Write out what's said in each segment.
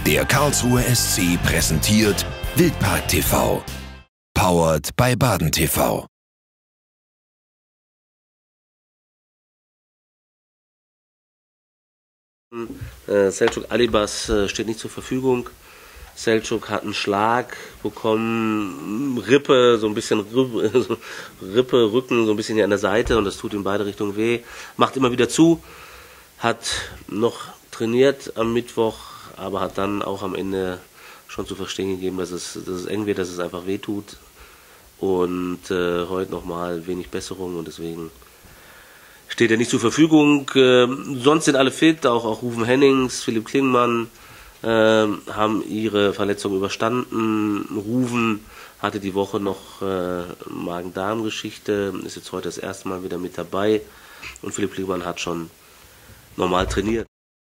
Der Karlsruher SC präsentiert Wildpark TV. Powered by Baden TV. Selçuk Alibas steht nicht zur Verfügung. Selçuk hat einen Schlag bekommen, Rippe, so ein bisschen Rippe, Rücken, so ein bisschen hier an der Seite, und das tut in beide Richtungen weh. Macht immer wieder zu, hat noch trainiert am Mittwoch, aber hat dann auch am Ende schon zu verstehen gegeben, dass es eng wird, dass es einfach weh tut. Und heute nochmal wenig Besserung, und deswegen steht er nicht zur Verfügung. Sonst sind alle fit, auch Ruven Hennings, Philipp Klingmann haben ihre Verletzung überstanden. Ruven hatte die Woche noch Magen-Darm-Geschichte, ist jetzt heute das erste Mal wieder mit dabei, und Philipp Klingmann hat schon normal trainiert.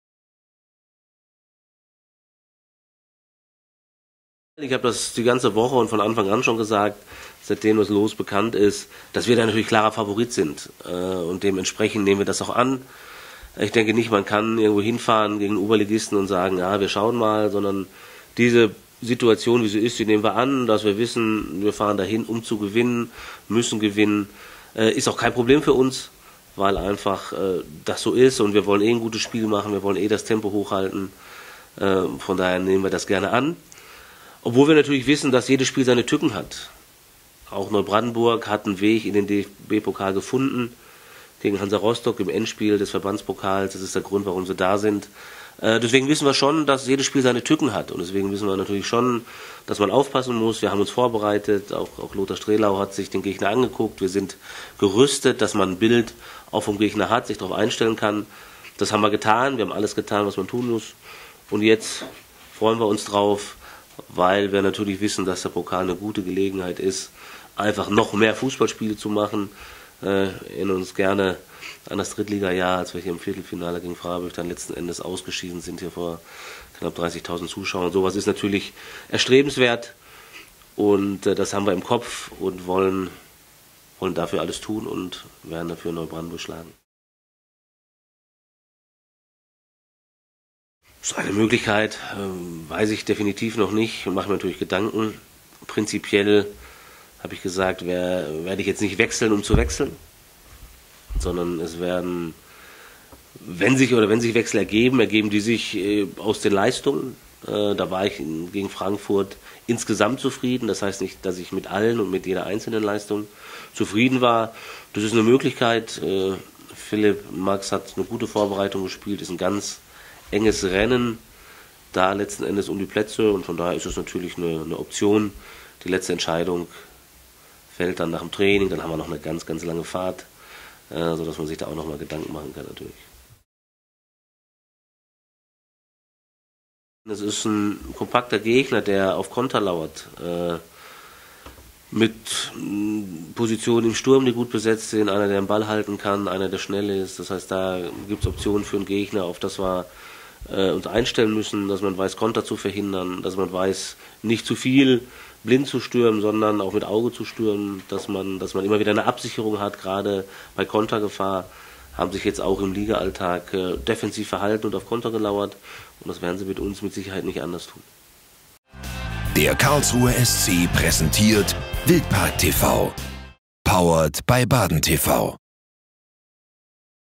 Ich habe das die ganze Woche und von Anfang an schon gesagt, seitdem das Los bekannt ist, dass wir da natürlich klarer Favorit sind. Und dementsprechend nehmen wir das auch an. Ich denke nicht, man kann irgendwo hinfahren gegen Oberligisten und sagen, ja, wir schauen mal, sondern diese Situation, wie sie ist, die nehmen wir an, dass wir wissen, wir fahren dahin, um zu gewinnen, müssen gewinnen. Ist auch kein Problem für uns, weil einfach das so ist, und wir wollen ein gutes Spiel machen, wir wollen das Tempo hochhalten. Von daher nehmen wir das gerne an. Obwohl wir natürlich wissen, dass jedes Spiel seine Tücken hat. Auch Neubrandenburg hat einen Weg in den DFB-Pokal gefunden, gegen Hansa Rostock im Endspiel des Verbandspokals. Das ist der Grund, warum sie da sind. Deswegen wissen wir schon, dass jedes Spiel seine Tücken hat. Und deswegen wissen wir natürlich schon, dass man aufpassen muss. Wir haben uns vorbereitet. Auch Lothar Strelau hat sich den Gegner angeguckt. Wir sind gerüstet, dass man ein Bild auch vom Gegner hat, sich darauf einstellen kann. Das haben wir getan. Wir haben alles getan, was man tun muss. Und jetzt freuen wir uns drauf, weil wir natürlich wissen, dass der Pokal eine gute Gelegenheit ist, einfach noch mehr Fußballspiele zu machen. Erinnern uns gerne an das Drittliga-Jahr, als wir hier im Viertelfinale gegen Freiburg dann letzten Endes ausgeschieden sind, hier vor knapp 30.000 Zuschauern. Sowas ist natürlich erstrebenswert, und das haben wir im Kopf und wollen dafür alles tun und werden dafür Neubrandenburg schlagen. Das ist eine Möglichkeit, weiß ich definitiv noch nicht, und mache mir natürlich Gedanken. Prinzipiell habe ich gesagt, werde ich jetzt nicht wechseln, um zu wechseln, sondern es werden, wenn sich Wechsel ergeben die sich aus den Leistungen. Da war ich gegen Frankfurt insgesamt zufrieden. Das heißt nicht, dass ich mit allen und mit jeder einzelnen Leistung zufrieden war. Das ist eine Möglichkeit. Philipp Max hat eine gute Vorbereitung gespielt, ist ein ganz enges Rennen da letzten Endes um die Plätze, und von daher ist es natürlich eine Option. Die letzte Entscheidung fällt dann nach dem Training, dann haben wir noch eine ganz, ganz lange Fahrt, sodass man sich da auch nochmal Gedanken machen kann natürlich. Es ist ein kompakter Gegner, der auf Konter lauert, mit Positionen im Sturm, die gut besetzt sind, einer, der den Ball halten kann, einer, der schnell ist. Das heißt, da gibt es Optionen für einen Gegner, auf das wir uns einstellen müssen, dass man weiß, Konter zu verhindern, dass man weiß, nicht zu viel blind zu stürmen, sondern auch mit Auge zu stürmen, dass man immer wieder eine Absicherung hat. Gerade bei Kontergefahr haben sich jetzt auch im Liga-Alltag defensiv verhalten und auf Konter gelauert, und das werden sie mit uns mit Sicherheit nicht anders tun. Der Karlsruher SC präsentiert Wildpark TV. Powered by Baden TV.